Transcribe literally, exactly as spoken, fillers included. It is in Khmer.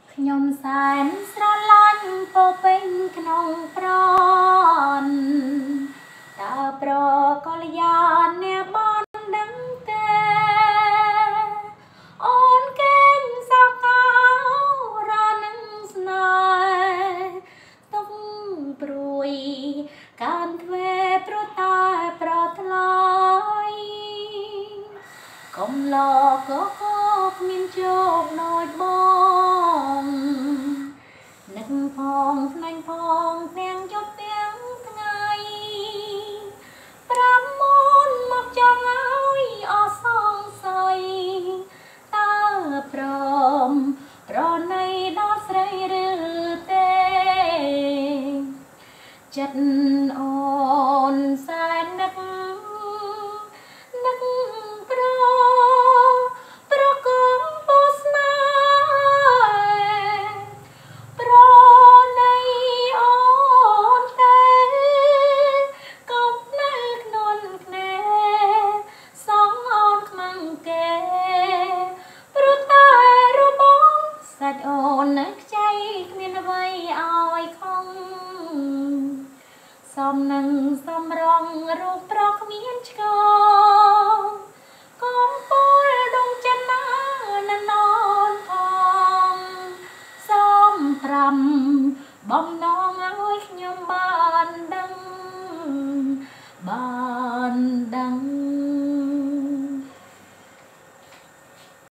ខ្ញុំសែនស្រឡាញ់ពោពេញក្នុងប្រន់តើប្រកលយានអ្នកបានដឹងទេអូនកេងសកៅរនឹងស្នេហ៍ទុកព្រួយកានទ្វេប្រតែប្រថ្លៃកុំឡកកគ្មានជោគដូចបងនឹកផងផ្នាញ់ផងទាំងយប់ទាំងថ្ងៃប្រាំមុនមកចង់ឲ្យអសង្ស័យតើព្រមប្រណីដល់ស្រីឬទេចិត្តអូនសែននឹកនឹកប្រប្រគំពោស្នេហ៍ប្រណីអូនទេកុំនៅក្នុងភ្នែកសងអូនខ្មាំងគេព្រោះតែរបស់សាច់អូននៅខ្ចីគ្មានអ្វីឲ្យខំសំនឹងសំរងរូបប្រគ្មានឆ្កកុំពលដងចិនណាណននផងសំប្រាំបំណងឲ្យខ្ញុំបានដឹងបានដឹង